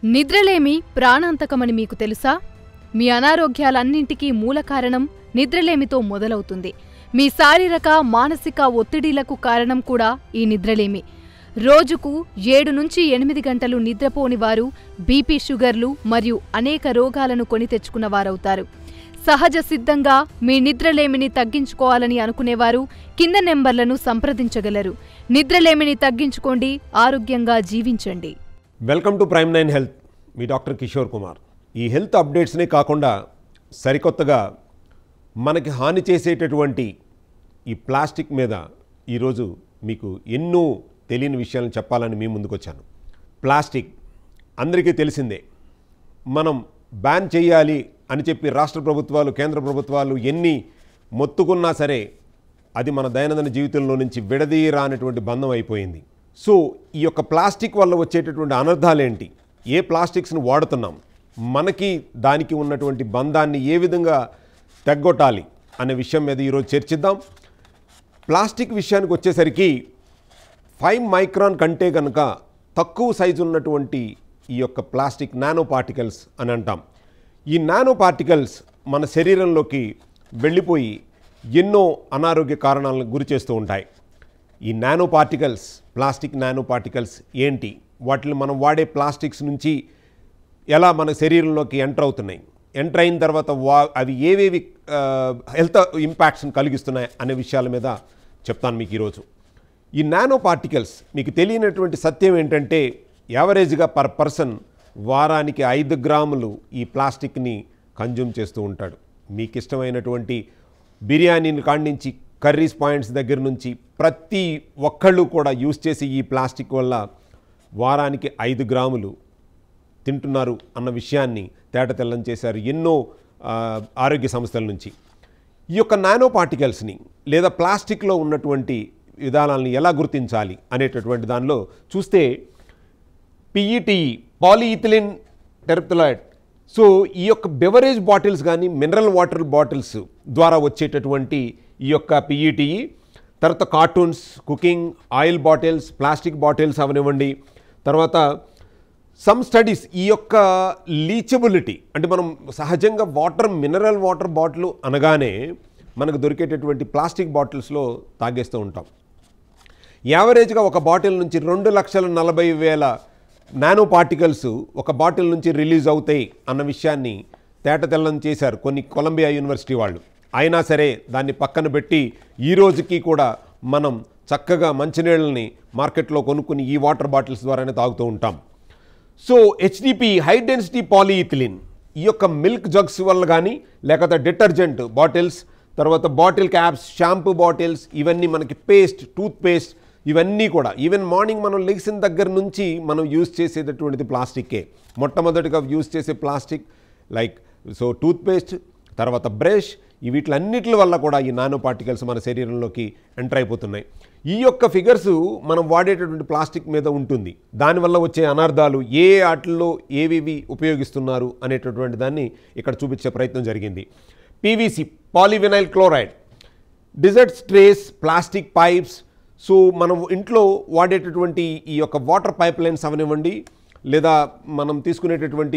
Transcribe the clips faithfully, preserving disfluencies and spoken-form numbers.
నిద్రలేమి ప్రాణాంతకమని మీకు తెలుసా? మీ అనారోగ్యాలన్నింటికీ మూల కారణం నిద్రలేమితో మొదలవుతుంది. మీ శారీరక మానసిక ఒత్తిడిలకు కారణం కూడా ఈ నిద్రలేమి. రోజుకు ఏడు నుంచి ఎనిమిది గంటలు నిద్రపోని వారు బీపీ, షుగర్లు మరియు అనేక రోగాలను కొని తెచ్చుకున్నవారవుతారు. సహజ సిద్ధంగా మీ నిద్రలేమిని తగ్గించుకోవాలని అనుకునేవారు కింద నెంబర్లను సంప్రదించగలరు. నిద్రలేమిని తగ్గించుకోండి, ఆరోగ్యంగా జీవించండి. Welcome to prime nine health. మీ డాక్టర్ కిషోర్ కుమార్. ఈ హెల్త్ అప్డేట్స్నే కాకుండా సరికొత్తగా మనకి హాని చేసేటటువంటి ఈ ప్లాస్టిక్ మీద ఈరోజు మీకు ఎన్నో తెలియని విషయాలను చెప్పాలని మీ ముందుకు వచ్చాను. ప్లాస్టిక్ అందరికీ తెలిసిందే. మనం బ్యాన్ చేయాలి అని చెప్పి రాష్ట్ర ప్రభుత్వాలు, కేంద్ర ప్రభుత్వాలు ఎన్ని మొత్తుకున్నా సరే అది మన దైనందిన జీవితంలో నుంచి విడదీయరానటువంటి బంధం అయిపోయింది. సో ఈ యొక్క ప్లాస్టిక్ వల్ల వచ్చేటటువంటి అనర్థాలేంటి, ఏ ప్లాస్టిక్స్ను వాడుతున్నాం, మనకి దానికి ఉన్నటువంటి బంధాన్ని ఏ విధంగా తగ్గొట్టాలి అనే విషయం మీద ఈరోజు చర్చిద్దాం. ప్లాస్టిక్ విషయానికి వచ్చేసరికి ఫైవ్ మైక్రాన్ కంటే కనుక తక్కువ సైజు ఉన్నటువంటి ఈ యొక్క ప్లాస్టిక్ నానో పార్టికల్స్ అని అంటాం. ఈ నానో పార్టికల్స్ మన శరీరంలోకి వెళ్ళిపోయి ఎన్నో అనారోగ్య కారణాలను గురి చేస్తూ ఉంటాయి. ఈ nano particles, plastic nano particles ఏంటి, వాటిని మనం వాడే ప్లాస్టిక్స్ నుంచి ఎలా మన శరీరంలోకి ఎంటర్ అవుతున్నాయి, ఎంటర్ అయిన తర్వాత వా అవి ఏవేవి హెల్త్ ఇంపాక్ట్స్ని కలిగిస్తున్నాయి అనే విషయాల మీద చెప్తాను మీకు ఈరోజు. ఈ నానో పార్టికల్స్ మీకు తెలియనటువంటి సత్యం ఏంటంటే, యావరేజ్గా పర్ పర్సన్ వారానికి ఐదు గ్రాములు ఈ ప్లాస్టిక్ని కన్జ్యూమ్ చేస్తూ ఉంటాడు. మీకు ఇష్టమైనటువంటి బిర్యానీని కాడించి కర్రీస్ పాయింట్స్ దగ్గర నుంచి ప్రతి ఒక్కళ్ళు కూడా యూజ్ చేసి ఈ ప్లాస్టిక్ వల్ల వారానికి ఐదు గ్రాములు తింటున్నారు అన్న విషయాన్ని తేటతెల్లం చేశారు ఎన్నో ఆరోగ్య సంస్థల నుంచి. ఈ యొక్క నానో పార్టికల్స్ని లేదా ప్లాస్టిక్లో ఉన్నటువంటి విధానాలను ఎలా గుర్తించాలి అనేటటువంటి దానిలో చూస్తే పిఈటిఈ, పాలీఇథిలిన్ టెర్పెథ్లాయిడ్. సో ఈ యొక్క బెవరేజ్ బాటిల్స్ కానీ మినరల్ వాటర్ బాటిల్స్ ద్వారా వచ్చేటటువంటి ఈ యొక్క పిఈటిఈ, తర్వాత cartons, cooking oil bottles, plastic bottles అవనివ్వండి. తర్వాత సమ్ స్టడీస్ ఈ యొక్క లీచబిలిటీ అంటే మనం సహజంగా వాటర్, మినరల్ వాటర్ బాటిల్ అనగానే మనకు దొరికేటటువంటి ప్లాస్టిక్ బాటిల్స్లో తాగేస్తూ ఉంటాం. యావరేజ్గా ఒక బాటిల్ నుంచి రెండు లక్షల నలభై వేల నానో పార్టికల్స్ ఒక బాటిల్ నుంచి రిలీజ్ అవుతాయి అన్న విషయాన్ని తేటతెల్లం చేశారు కొన్ని కొలంబియా యూనివర్సిటీ వాళ్ళు. అయినా సరే దాన్ని పక్కన పెట్టి ఈ రోజుకి కూడా మనం చక్కగా మంచినీళ్ళని మార్కెట్లో కొనుక్కుని ఈ వాటర్ బాటిల్స్ ద్వారానే తాగుతూ ఉంటాం. So HDP, high density polyethylene, ఈ యొక్క మిల్క్ జగ్స్ వల్ల కానీ లేకపోతే డిటర్జెంట్ బాటిల్స్, తర్వాత బాటిల్ క్యాప్స్, షాంపూ బాటిల్స్, ఇవన్నీ మనకి పేస్ట్, టూత్ పేస్ట్, ఇవన్నీ కూడా ఈవెన్ మార్నింగ్ మనం లెగ్సిన దగ్గర నుంచి మనం యూజ్ చేసేటటువంటిది ప్లాస్టిక్కే. మొట్టమొదటిగా యూజ్ చేసే plastic like so toothpaste, తర్వాత బ్రష్, ఈ వీటిలన్నిటి వల్ల కూడా ఈ నానో పార్టికల్స్ మన శరీరంలోకి ఎంటర్ అయిపోతున్నాయి. ఈ యొక్క ఫిగర్స్ మనం వాడేటటువంటి ప్లాస్టిక్ మీద ఉంటుంది. దానివల్ల వచ్చే అనర్థాలు ఏ వాటిల్లో ఏవేవి ఉపయోగిస్తున్నారు అనేటటువంటి దాన్ని ఇక్కడ చూపించే ప్రయత్నం జరిగింది. PVC, polyvinyl chloride, dessert trays, plastic pipes. So మనం ఇంట్లో వాడేటటువంటి ఈ యొక్క వాటర్ పైప్ లైన్స్ అవనివ్వండి, లేదా మనం తీసుకునేటటువంటి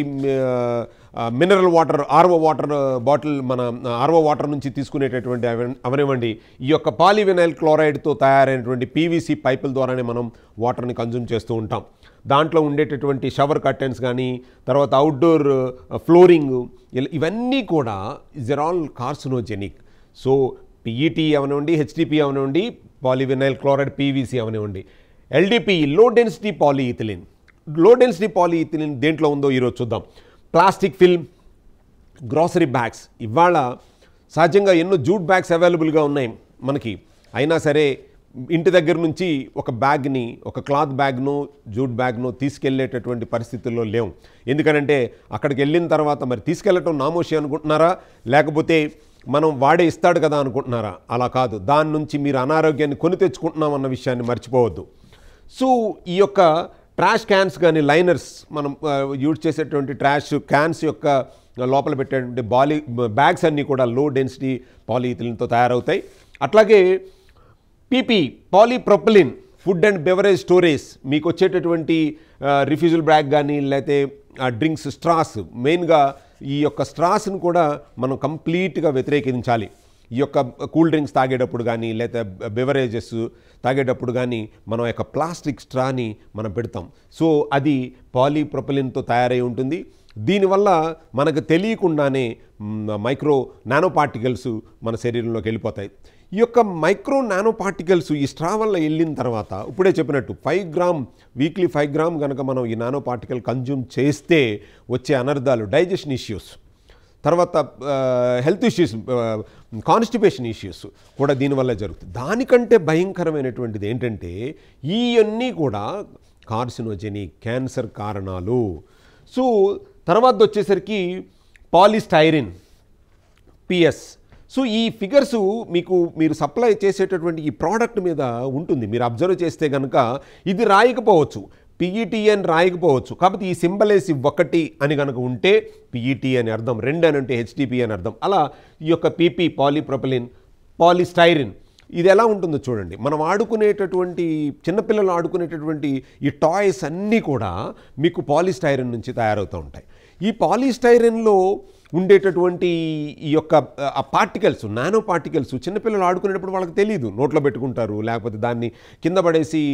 mineral water, RO water bottle, మన ఆర్ఓ వాటర్ నుంచి తీసుకునేటటువంటి అవనివ్వండి, ఈ యొక్క పాలీవినైల్ క్లోరైడ్తో తయారైనటువంటి పీవీసీ పైపుల ద్వారానే మనం వాటర్ని కన్జ్యూమ్ చేస్తూ ఉంటాం. దాంట్లో ఉండేటటువంటి షవర్ కర్టెన్స్ కానీ, తర్వాత అవుట్డోర్ ఫ్లోరింగ్, ఇవన్నీ కూడా is are all carcinogenic. So PET అవనివ్వండి, హెచ్డిపి అవనివ్వండి, పాలీవినైల్ క్లోరైడ్, పీవీసీ అవనివ్వండి, LDP, low density polyethylene. Low density polyethylene దేంట్లో ఉందో ఈరోజు చూద్దాం. Plastic film, grocery bags. ఇవాళ సహజంగా ఎన్నో జూట్ బ్యాగ్స్ అవైలబుల్గా ఉన్నాయి మనకి. అయినా సరే ఇంటి దగ్గర నుంచి ఒక బ్యాగ్ని, ఒక క్లాత్ బ్యాగ్ను, జూట్ బ్యాగ్ను తీసుకెళ్లేటటువంటి పరిస్థితుల్లో లేవు. ఎందుకనంటే అక్కడికి వెళ్ళిన తర్వాత మరి తీసుకెళ్ళటం నామోషి అనుకుంటున్నారా, లేకపోతే మనం వాడే ఇస్తాడు కదా అనుకుంటున్నారా? అలా కాదు. దాని నుంచి మీరు అనారోగ్యాన్ని కొని తెచ్చుకుంటున్నాం అన్న విషయాన్ని మర్చిపోవద్దు. సో ఈ యొక్క ట్రాష్ క్యాన్స్ కానీ, లైనర్స్, మనం యూజ్ చేసేటువంటి ట్రాష్ క్యాన్స్ యొక్క లోపల పెట్టేటువంటి బాలీ బ్యాగ్స్ అన్నీ కూడా లో డెన్సిటీ పాలీఇథిలిన్తో తయారవుతాయి. అట్లాగే PP, polypropylene, food and beverage storage, మీకు వచ్చేటటువంటి రిఫ్యూజల్ బ్యాగ్ కానీ లేకపోతే డ్రింక్స్ స్ట్రాస్, మెయిన్గా ఈ యొక్క స్ట్రాస్ను కూడా మనం కంప్లీట్గా వ్యతిరేకించాలి. ఈ యొక్క కూల్ డ్రింక్స్ తాగేటప్పుడు కానీ లేదా బెవరేజెస్ తాగేటప్పుడు కానీ మనం యొక్క ప్లాస్టిక్ స్ట్రాని మనం పెడతాం. సో అది పాలీప్రొపిలిన్తో తయారై ఉంటుంది. దీనివల్ల మనకు తెలియకుండానే మైక్రో నానో పార్టికల్స్ మన శరీరంలోకి వెళ్ళిపోతాయి. ఈ యొక్క మైక్రో నానో పార్టికల్స్ ఈ స్ట్రా వల్ల వెళ్ళిన తర్వాత ఇప్పుడే చెప్పినట్టు five gram weekly five gram కనుక మనం ఈ నానో పార్టికల్ కన్జ్యూమ్ చేస్తే వచ్చే అనర్థాలు డైజెషన్ ఇష్యూస్, తర్వాత హెల్త్ ఇష్యూస్, కాన్స్టిపేషన్ ఇష్యూస్ కూడా దీనివల్ల జరుగుతుంది. దానికంటే భయంకరమైనటువంటిది ఏంటంటే ఇవన్నీ కూడా కార్సినోజెనిక్ క్యాన్సర్ కారణాలు. సో తర్వాత వచ్చేసరికి పాలిస్టైరిన్ పిఎస్. సో ఈ ఫిగర్సు మీకు మీరు సప్లై చేసేటటువంటి ఈ ప్రోడక్ట్ మీద ఉంటుంది. మీరు అబ్జర్వ్ చేస్తే కనుక ఇది రాయకపోవచ్చు, పిఈటీ అని రాయకపోవచ్చు, కాబట్టి ఈ సింబల్ వేసి ఒకటి అని కనుక ఉంటే పిఈటీ అని అర్థం, రెండు అని అంటే హెచ్టిపి అని అర్థం. అలా ఈ యొక్క పీపీ పాలీప్రొపిలిన్, పాలిస్టైరిన్ ఇది ఎలా ఉంటుందో చూడండి. మనం ఆడుకునేటటువంటి చిన్నపిల్లలు ఆడుకునేటటువంటి ఈ టాయ్స్ అన్నీ కూడా మీకు పాలిస్టైరిన్ నుంచి తయారవుతూ ఉంటాయి. ఈ పాలిస్టైరిన్లో ఉండేటటువంటి ఈ యొక్క పార్టికల్స్, నానో పార్టికల్స్ చిన్నపిల్లలు ఆడుకునేటప్పుడు వాళ్ళకి తెలియదు, నోట్లో పెట్టుకుంటారు, లేకపోతే దాన్ని కింద పడేసి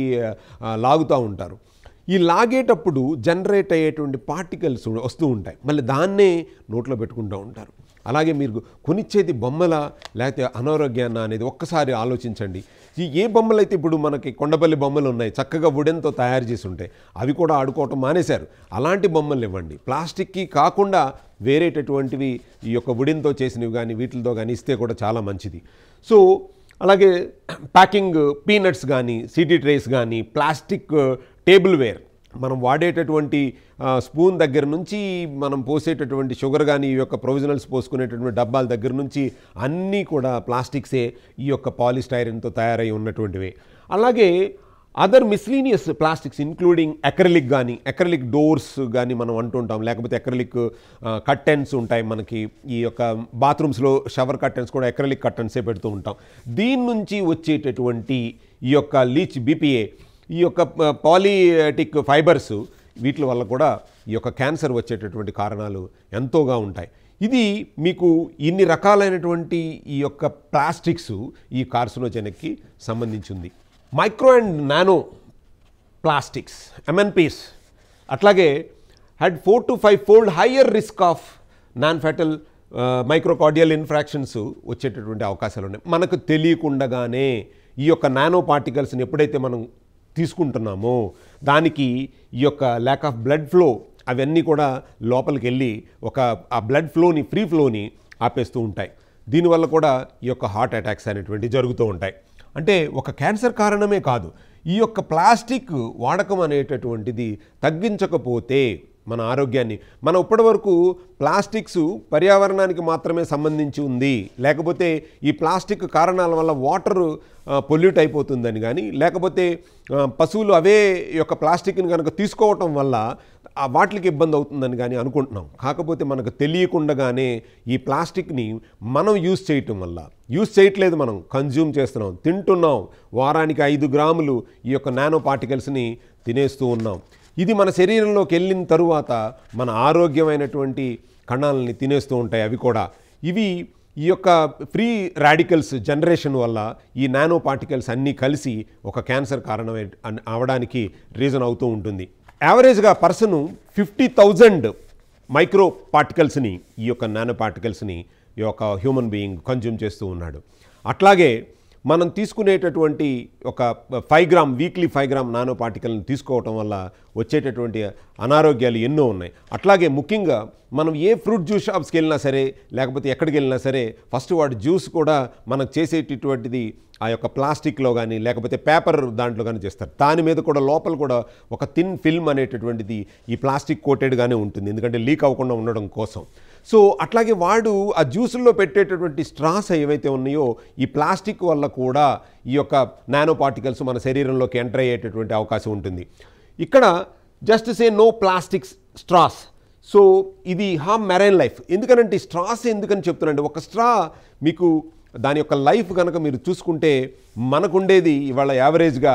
లాగుతూ ఉంటారు. ఈ లాగేటప్పుడు జనరేట్ అయ్యేటువంటి పార్టికల్స్ వస్తూ ఉంటాయి, మళ్ళీ దాన్నే నోట్లో పెట్టుకుంటూ ఉంటారు. అలాగే మీరు కొనిచ్చేది బొమ్మల లేకపోతే అనారోగ్యాన్ని అనేది ఒక్కసారి ఆలోచించండి. ఈ ఏ బొమ్మలు అయితే ఇప్పుడు మనకి కొండపల్లి బొమ్మలు ఉన్నాయి, చక్కగా వుడెన్తో తయారు చేసి ఉంటాయి, అవి కూడా ఆడుకోవటం మానేశారు. అలాంటి బొమ్మలు ఇవ్వండి. ప్లాస్టిక్కి కాకుండా వేరేటటువంటివి ఈ యొక్క వుడెన్తో చేసినవి కానీ వీటితో కానీ ఇస్తే కూడా చాలా మంచిది. సో అలాగే ప్యాకింగ్ పీనట్స్ కానీ సిటీ ట్రేస్ కానీ ప్లాస్టిక్ టేబుల్ వేర్, మనం వాడేటటువంటి స్పూన్ దగ్గర నుంచి మనం పోసేటటువంటి షుగర్ కానీ ఈ యొక్క ప్రొవిజనల్స్ పోసుకునేటటువంటి డబ్బాల దగ్గర నుంచి అన్నీ కూడా ప్లాస్టిక్సే, ఈ యొక్క పాలిస్టైరిన్తో తయారై ఉన్నటువంటివే. అలాగే other miscellaneous plastics including acrylic కానీ అక్రిలిక్ డోర్స్ కానీ మనం అంటుంటాం, లేకపోతే అక్రిలిక్ కర్టెన్స్ ఉంటాయి మనకి. ఈ యొక్క బాత్రూమ్స్లో షవర్ కర్టెన్స్ కూడా అక్రిలిక్ కర్టెన్సే పెడుతూ ఉంటాం. దీని నుంచి వచ్చేటటువంటి ఈ యొక్క లీచ్ బీపీఏ, ఈ యొక్క పాలిటిక్ ఫైబర్స్, వీటి వల్ల కూడా ఈ యొక్క క్యాన్సర్ వచ్చేటటువంటి కారణాలు ఎంతోగా ఉంటాయి. ఇది మీకు ఇన్ని రకాలైనటువంటి ఈ యొక్క ప్లాస్టిక్స్ ఈ కార్సినోజెనిక్కి సంబంధించింది. Micro and nano plastics MNPs అట్లాగే had four to five fold higher risk of non fatal myocardial infarctions వచ్చేటటువంటి అవకాశాలు ఉన్నాయి. మనకు తెలియకుండానే ఈ యొక్క నానో పార్టికల్స్ని ఎప్పుడైతే మనం తీసుకుంటున్నామో దానికి ఈ యొక్క ల్యాక్ ఆఫ్ బ్లడ్ ఫ్లో అవన్నీ కూడా లోపలికి వెళ్ళి ఒక ఆ బ్లడ్ ఫ్లోని ఫ్రీ ఫ్లోని ఆపేస్తూ ఉంటాయి. దీనివల్ల కూడా ఈ యొక్క హార్ట్ అటాక్స్ అనేటువంటి జరుగుతూ ఉంటాయి. అంటే ఒక క్యాన్సర్ కారణమే కాదు, ఈ యొక్క ప్లాస్టిక్ వాడకం అనేటటువంటిది తగ్గించకపోతే మన ఆరోగ్యాన్ని, మనం ఇప్పటివరకు ప్లాస్టిక్స్ పర్యావరణానికి మాత్రమే సంబంధించి ఉంది, లేకపోతే ఈ ప్లాస్టిక్ కారణాల వల్ల వాటర్ పొల్యూట్ అయిపోతుందని కానీ, లేకపోతే పశువులు అవే యొక్క ప్లాస్టిక్ని కనుక తీసుకోవటం వల్ల వాటికి ఇబ్బంది అవుతుందని కానీ అనుకుంటున్నాం. కాకపోతే మనకు తెలియకుండానే ఈ ప్లాస్టిక్ని మనం యూజ్ చేయటం వల్ల, యూజ్ చేయట్లేదు, మనం కన్జ్యూమ్ చేస్తున్నాం, తింటున్నాం. వారానికి ఐదు గ్రాములు ఈ యొక్క నానో పార్టికల్స్ని తినేస్తూ ఉన్నాం. ఇది మన శరీరంలోకి వెళ్ళిన తరువాత మన ఆరోగ్యమైనటువంటి కణాలని తినేస్తూ ఉంటాయి అవి కూడా. ఇవి ఈ యొక్క ఫ్రీ రాడికల్స్ జనరేషన్ వల్ల ఈ నానో పార్టికల్స్ అన్నీ కలిసి ఒక క్యాన్సర్ కారణం అవడానికి రీజన్ అవుతూ ఉంటుంది. యావరేజ్గా పర్సను ఫిఫ్టీ థౌజండ్ మైక్రో పార్టికల్స్ని, ఈ యొక్క నానో పార్టికల్స్ని ఈ యొక్క హ్యూమన్ బీయింగ్ కన్జ్యూమ్ చేస్తూ ఉన్నాడు. అట్లాగే మనం తీసుకునేటటువంటి ఒక five gram weekly five gram nano పార్టికల్ని తీసుకోవటం వల్ల వచ్చేటటువంటి అనారోగ్యాలు ఎన్నో ఉన్నాయి. అట్లాగే ముఖ్యంగా మనం ఏ ఫ్రూట్ జ్యూస్ షాప్స్కి వెళ్ళినా సరే, లేకపోతే ఎక్కడికి వెళ్ళినా సరే, ఫస్ట్ వాటి జ్యూస్ కూడా మనకు చేసేటటువంటిది ఆ యొక్క ప్లాస్టిక్లో కానీ లేకపోతే పేపర్ దాంట్లో కానీ చేస్తారు. దాని మీద కూడా లోపల కూడా ఒక థిన్ ఫిల్మ్ అనేటటువంటిది ఈ ప్లాస్టిక్ కోటెడ్గానే ఉంటుంది, ఎందుకంటే లీక్ అవ్వకుండా ఉండడం కోసం. సో అట్లాగే వాడు ఆ జ్యూసుల్లో పెట్టేటటువంటి స్ట్రాస్ ఏవైతే ఉన్నాయో ఈ ప్లాస్టిక్ వల్ల కూడా ఈ యొక్క నానో పార్టికల్స్ మన శరీరంలోకి ఎంటర్ అయ్యేటటువంటి అవకాశం ఉంటుంది. ఇక్కడ just say no plastics straws. So ఇది హార్మ్ మెరైన్ లైఫ్. ఎందుకనంటే స్ట్రాస్ ఎందుకని చెప్తున్నానంటే, ఒక స్ట్రా మీకు దాని యొక్క లైఫ్ కనుక మీరు చూసుకుంటే మనకుండేది ఇవాళ యావరేజ్గా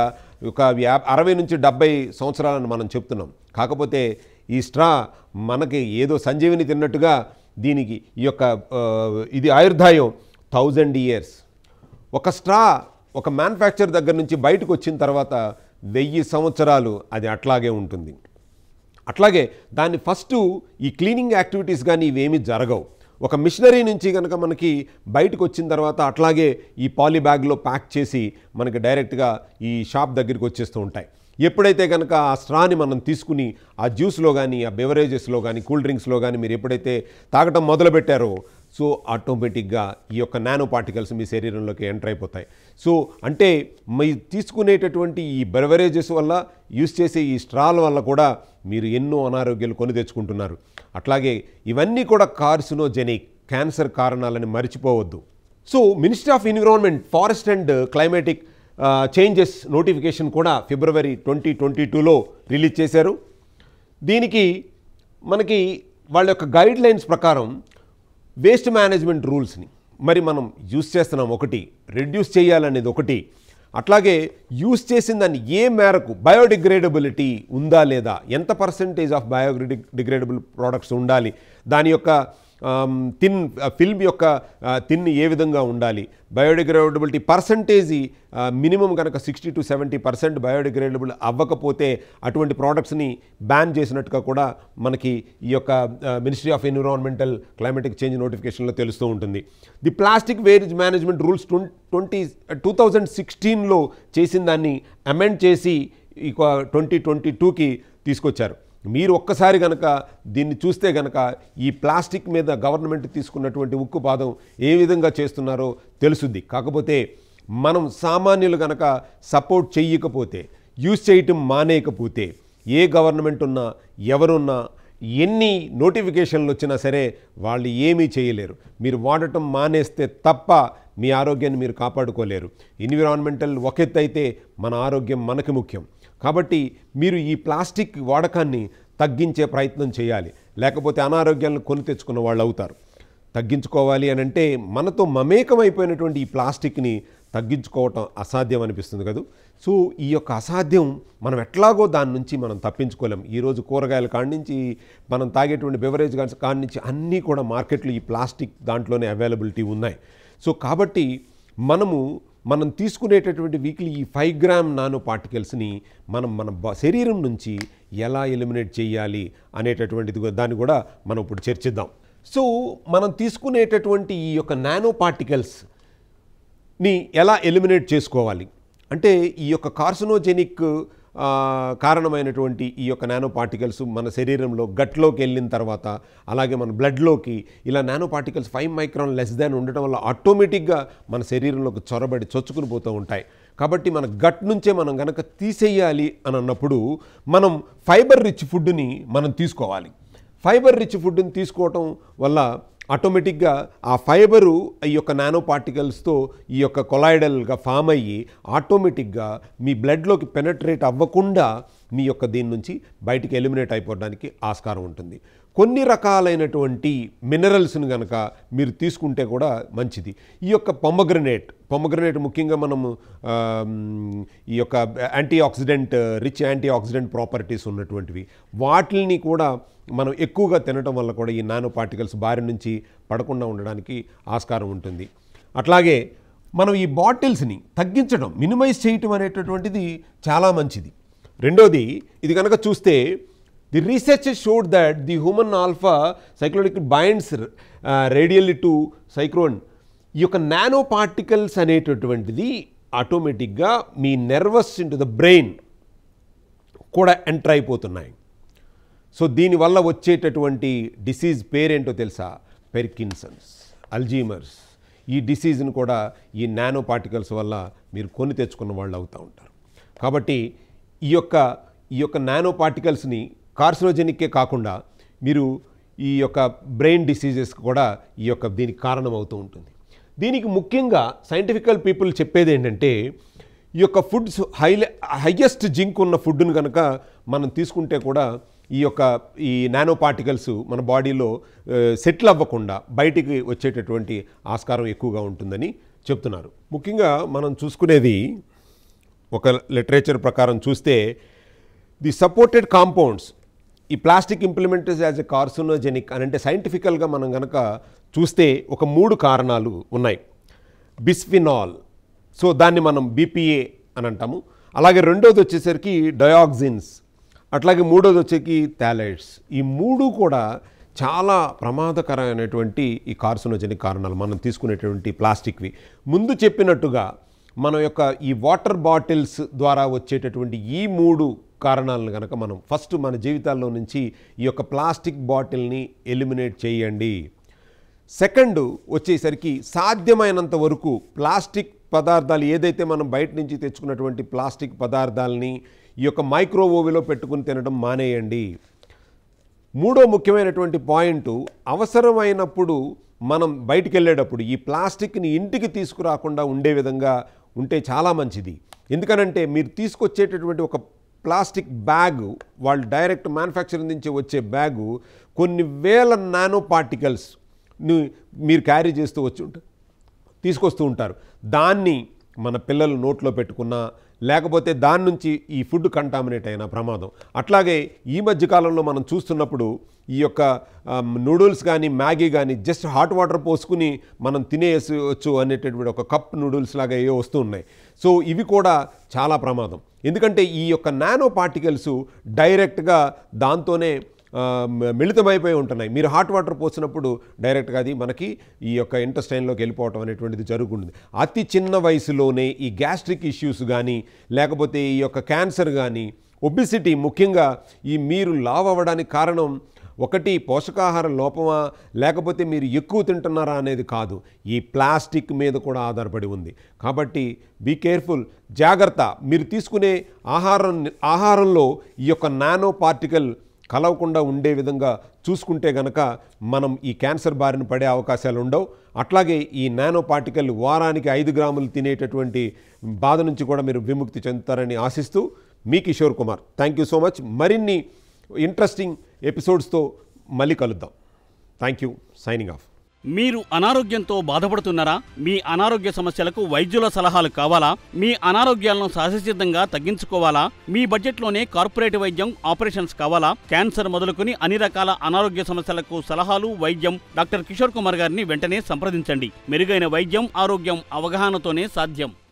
ఒక యా అరవై నుంచి డెబ్బై సంవత్సరాలని మనం చెప్తున్నాం. కాకపోతే ఈ స్ట్రా మనకి ఏదో సంజీవిని తిన్నట్టుగా దీనికి ఈ యొక్క ఇది ఆయుర్దాయం థౌజండ్ ఇయర్స్. ఒక స్ట్రా ఒక మ్యానుఫ్యాక్చర్ దగ్గర నుంచి బయటకు వచ్చిన తర్వాత వెయ్యి సంవత్సరాలు అది అట్లాగే ఉంటుంది. అట్లాగే దాన్ని ఫస్టు ఈ క్లీనింగ్ యాక్టివిటీస్ కానీ ఇవేమీ జరగవు. ఒక మిషనరీ నుంచి కనుక మనకి బయటకు వచ్చిన తర్వాత అట్లాగే ఈ పాలీ బ్యాగ్లో ప్యాక్ చేసి మనకి డైరెక్ట్గా ఈ షాప్ దగ్గరికి వచ్చేస్తూ ఉంటాయి. ఎప్పుడైతే కనుక ఆ స్ట్రాని మనం తీసుకుని ఆ జ్యూస్లో కానీ ఆ బెవరేజెస్లో కానీ కూల్ డ్రింక్స్లో కానీ మీరు ఎప్పుడైతే తాగటం మొదలుపెట్టారో సో ఆటోమేటిక్గా ఈ యొక్క నానో పార్టికల్స్ మీ శరీరంలోకి ఎంటర్ అయిపోతాయి. సో అంటే మీ తీసుకునేటటువంటి ఈ బెవరేజెస్ వల్ల యూస్ చేసే ఈ స్ట్రాల వల్ల కూడా మీరు ఎన్నో అనారోగ్యాలు కొని తెచ్చుకుంటున్నారు. అట్లాగే ఇవన్నీ కూడా కార్సినోజెనిక్ క్యాన్సర్ కారణాలని మర్చిపోవద్దు. So ministry of environment forest and climatic changes notification కూడా ఫిబ్రవరి ట్వంటీ ట్వంటీ టూలో రిలీజ్ చేశారు. దీనికి మనకి వాళ్ళ యొక్క గైడ్ లైన్స్ ప్రకారం వేస్ట్ మేనేజ్మెంట్ రూల్స్ని మరి మనం యూస్ చేస్తున్నాం. ఒకటి రెడ్యూస్ చేయాలనేది ఒకటి, అట్లాగే యూస్ చేసిన దాన్ని ఏ మేరకు బయోడిగ్రేడబిలిటీ ఉందా లేదా, ఎంత పర్సంటేజ్ ఆఫ్ బయోడిగ్రేడబుల్ ప్రోడక్ట్స్ ఉండాలి, దాని యొక్క థిన్ ఫిల్మ్ యొక్క థిన్ ఏ విధంగా ఉండాలి, బయోడిగ్రేడబిలిటీ పర్సంటేజీ మినిమం కనుక sixty to seventy percent biodegradable అవ్వకపోతే అటువంటి ప్రోడక్ట్స్ని బ్యాన్ చేసినట్టుగా కూడా మనకి ఈ యొక్క ministry of environmental climatic change నోటిఫికేషన్లో తెలుస్తూ ఉంటుంది. The plastic waste management rules twenty two thousand సిక్స్టీన్లో చేసిన దాన్ని అమెండ్ చేసి ఇక ట్వంటీ ట్వంటీ టూకి తీసుకొచ్చారు. మీరు ఒక్కసారి కనుక దీన్ని చూస్తే కనుక ఈ ప్లాస్టిక్ మీద గవర్నమెంట్ తీసుకున్నటువంటి ఉక్కుపాదం ఏ విధంగా చేస్తున్నారో తెలుసుద్ది. కాకపోతే మనం సామాన్యులు కనుక సపోర్ట్ చెయ్యకపోతే, యూజ్ చేయటం మానేయకపోతే ఏ గవర్నమెంట్ ఉన్నా ఎవరున్నా ఎన్ని నోటిఫికేషన్లు వచ్చినా సరే వాళ్ళు ఏమీ చేయలేరు. మీరు వాడటం మానేస్తే తప్ప మీ ఆరోగ్యాన్ని మీరు కాపాడుకోలేరు. ఎన్విరాన్మెంటల్ ఒక ఎత్తు అయితే మన ఆరోగ్యం మనకి ముఖ్యం. కాబట్టి మీరు ఈ ప్లాస్టిక్ వాడకాన్ని తగ్గించే ప్రయత్నం చేయాలి, లేకపోతే అనారోగ్యాలను కొని తెచ్చుకున్న వాళ్ళు అవుతారు. తగ్గించుకోవాలి అని అంటే మనతో మమేకమైపోయినటువంటి ఈ ప్లాస్టిక్ని తగ్గించుకోవటం అసాధ్యం అనిపిస్తుంది కదా. సో ఈ యొక్క అసాధ్యం మనం ఎట్లాగో దాని నుంచి మనం తప్పించుకోలేం. ఈరోజు కూరగాయల కాడి నుంచి మనం తాగేటువంటి బెవరేజ్ కాడి నుంచి అన్నీ కూడా మార్కెట్లో ఈ ప్లాస్టిక్ దాంట్లోనే అవైలబిలిటీ ఉన్నాయి. సో కాబట్టి మనము మనం తీసుకునేటటువంటి వీక్లీ ఈ ఫైవ్ గ్రామ్ నానో పార్టికల్స్ని మనం మన శరీరం నుంచి ఎలా ఎలిమినేట్ చేయాలి అనేటటువంటిది దాన్ని కూడా మనం ఇప్పుడు చర్చిద్దాం. సో మనం తీసుకునేటటువంటి ఈ యొక్క నానో పార్టికల్స్ని ఎలా ఎలిమినేట్ చేసుకోవాలి అంటే ఈ యొక్క కార్సినోజెనిక్ కారణమైనటువంటి ఈ యొక్క నానో పార్టికల్స్ మన శరీరంలో గట్లోకి వెళ్ళిన తర్వాత అలాగే మన బ్లడ్లోకి ఇలా nano particles five micron less than ఉండటం వల్ల ఆటోమేటిక్గా మన శరీరంలోకి చొరబడి చొచ్చుకుని పోతూ ఉంటాయి. కాబట్టి మన గట్ నుంచే మనం కనుక తీసేయాలి అని అన్నప్పుడు మనం ఫైబర్ రిచ్ ఫుడ్ని మనం తీసుకోవాలి. ఫైబర్ రిచ్ ఫుడ్ని తీసుకోవటం వల్ల ఆటోమేటిక్గా ఆ ఫైబరు ఈ యొక్క నానో పార్టికల్స్తో ఈ యొక్క కొలాయిడల్గా ఫామ్ అయ్యి ఆటోమేటిక్గా మీ బ్లడ్లోకి పెనట్రేట్ అవ్వకుండా మీ యొక్క దీని నుంచి బయటికి ఎలిమినేట్ అయిపోవడానికి ఆస్కారం ఉంటుంది. కొన్ని రకాలైనటువంటి మినరల్స్ని కనుక మీరు తీసుకుంటే కూడా మంచిది. ఈ యొక్క పొమగ్రనేట్ పొమగ్రనేట్ ముఖ్యంగా మనము ఈ యొక్క antioxidant rich antioxidant properties ఉన్నటువంటివి వాటిని కూడా మనం ఎక్కువగా తినటం వల్ల కూడా ఈ నానో పార్టికల్స్ బారి నుంచి పడకుండా ఉండడానికి ఆస్కారం ఉంటుంది. అట్లాగే మనం ఈ బాటిల్స్ని తగ్గించడం మినిమైజ్ చేయటం అనేటటువంటిది చాలా మంచిది. రెండోది ఇది కనుక చూస్తే the research showed that the human alpha cyclotic binds radially to cycron. ఈ యొక్క నానో పార్టికల్స్ అనేటటువంటిది ఆటోమేటిక్గా మీ నెర్వస్ ఇంటు ద బ్రెయిన్ కూడా ఎంటర్ అయిపోతున్నాయి. సో దీనివల్ల వచ్చేటటువంటి డిసీజ్ పేరేంటో తెలుసా? Parkinson's, Alzheimer's. ఈ డిసీజ్ని కూడా ఈ నానో పార్టికల్స్ వల్ల మీరు కొని తెచ్చుకున్న వాళ్ళు అవుతూ ఉంటారు. కాబట్టి ఈ యొక్క ఈ యొక్క నానో పార్టికల్స్ని కార్సినోజెనిక్కే కాకుండా మీరు ఈ యొక్క బ్రెయిన్ డిసీజెస్ కూడా ఈ యొక్క దీనికి కారణం అవుతూ ఉంటుంది. దీనికి ముఖ్యంగా సైంటిఫికల్ పీపుల్ చెప్పేది ఏంటంటే ఈ యొక్క ఫుడ్స్ హై హైయెస్ట్ జింక్ ఉన్న ఫుడ్ను కనుక మనం తీసుకుంటే కూడా ఈ యొక్క ఈ నానో పార్టికల్స్ మన బాడీలో సెటిల్ అవ్వకుండా బయటికి వచ్చేటటువంటి ఆస్కారం ఎక్కువగా ఉంటుందని చెప్తున్నారు. ముఖ్యంగా మనం చూసుకునేది ఒక లిటరేచర్ ప్రకారం చూస్తే ది సపోర్టెడ్ కాంపౌండ్స్, ఈ plastic implemented as a carcinogenic అని అంటే సైంటిఫికల్గా మనం కనుక చూస్తే ఒక మూడు కారణాలు ఉన్నాయి. బిస్ఫినాల్, సో దాన్ని మనం బీపీఏ అని అంటాము. అలాగే రెండోది వచ్చేసరికి డయాక్సిన్స్, అట్లాగే మూడోది వచ్చేకి థాలైడ్స్. ఈ మూడు కూడా చాలా ప్రమాదకరమైనటువంటి ఈ కార్సినోజెనిక్ కారణాలు మనం తీసుకునేటువంటి ప్లాస్టిక్వి. ముందు చెప్పినట్టుగా మన యొక్క ఈ వాటర్ బాటిల్స్ ద్వారా వచ్చేటటువంటి ఈ మూడు కారణాలను కనుక మనం ఫస్ట్ మన జీవితాల్లో నుంచి ఈ యొక్క ప్లాస్టిక్ బాటిల్ని ఎలిమినేట్ చేయండి. సెకండ్ వచ్చేసరికి సాధ్యమైనంత వరకు ప్లాస్టిక్ పదార్థాలు ఏదైతే మనం బయట నుంచి తెచ్చుకున్నటువంటి ప్లాస్టిక్ పదార్థాలని ఈ యొక్క మైక్రోవేవ్లో పెట్టుకుని తినడం మానేయండి. మూడో ముఖ్యమైనటువంటి పాయింట్, అవసరమైనప్పుడు మనం బయటికి వెళ్ళేటప్పుడు ఈ ప్లాస్టిక్ని ఇంటికి తీసుకురాకుండా ఉండే విధంగా ఉంటే చాలా మంచిది. ఎందుకనంటే మీరు తీసుకొచ్చేటటువంటి ఒక ప్లాస్టిక్ బ్యాగు, వాళ్ళు డైరెక్ట్ మ్యానుఫ్యాక్చరింగ్ నుంచి వచ్చే బ్యాగు కొన్ని వేల నానో పార్టికల్స్ మీరు క్యారీ చేస్తూ వచ్చి ఉంటారు, తీసుకొస్తూ ఉంటారు. దాన్ని మన పిల్లలు నోట్లో పెట్టుకున్నా లేకపోతే దాని నుంచి ఈ ఫుడ్ కంటామినేట్ అయిన ప్రమాదం. అట్లాగే ఈ మధ్యకాలంలో మనం చూస్తున్నప్పుడు ఈ యొక్క నూడిల్స్ కానీ మ్యాగీ కానీ జస్ట్ హాట్ వాటర్ పోసుకుని మనం తినేయచ్చు అనేటటువంటి ఒక కప్ నూడిల్స్ లాగా ఏ వస్తూ ఉన్నాయి. సో ఇవి కూడా చాలా ప్రమాదం. ఎందుకంటే ఈ యొక్క నానో పార్టికల్స్ డైరెక్ట్గా దాంతోనే మిళితమైపోయి ఉంటున్నాయి. మీరు హాట్ వాటర్ పోసినప్పుడు డైరెక్ట్గా అది మనకి ఈ యొక్క ఇంటెస్టైన్లోకి వెళ్ళిపోవటం అనేటువంటిది జరుగుతుంది. అతి చిన్న వయసులోనే ఈ గ్యాస్ట్రిక్ ఇష్యూస్ కానీ లేకపోతే ఈ యొక్క క్యాన్సర్ కానీ ఒబిసిటీ, ముఖ్యంగా ఈ మీరు లావ్ అవ్వడానికి కారణం ఒకటి పోషకాహార లోపమా లేకపోతే మీరు ఎక్కువ తింటున్నారా అనేది కాదు, ఈ ప్లాస్టిక్ మీద కూడా ఆధారపడి ఉంది. కాబట్టి బీ కేర్ఫుల్, జాగ్రత్త. మీరు తీసుకునే ఆహారం ఆహారంలో ఈ యొక్క నానో పార్టికల్ కలవకుండా ఉండే విధంగా చూసుకుంటే గనక మనం ఈ క్యాన్సర్ బారిన పడే అవకాశాలు ఉండవు. అట్లాగే ఈ నానో పార్టికల్ వారానికి ఐదు గ్రాములు తినేటటువంటి బాధ నుంచి కూడా మీరు విముక్తి చెందుతారని ఆశిస్తూ మీ Kishore Kumar. Thank you so much. మరిన్ని ఇంట్రెస్టింగ్ ఎపిసోడ్స్తో మళ్ళీ కలుద్దాం. Thank you. Signing off. మీరు అనారోగ్యంతో బాధపడుతున్నారా? మీ అనారోగ్య సమస్యలకు వైద్యుల సలహాలు కావాలా? మీ అనారోగ్యాలను సహజసిద్ధంగా తగ్గించుకోవాలా? మీ బడ్జెట్లోనే కార్పొరేట్ వైద్యం, ఆపరేషన్స్ కావాలా? క్యాన్సర్ మొదలుకొని అన్ని రకాల అనారోగ్య సమస్యలకు సలహాలు, వైద్యం డాక్టర్ కిషోర్ కుమార్ గారిని వెంటనే సంప్రదించండి. మెరుగైన వైద్యం, ఆరోగ్యం అవగాహనతోనే సాధ్యం.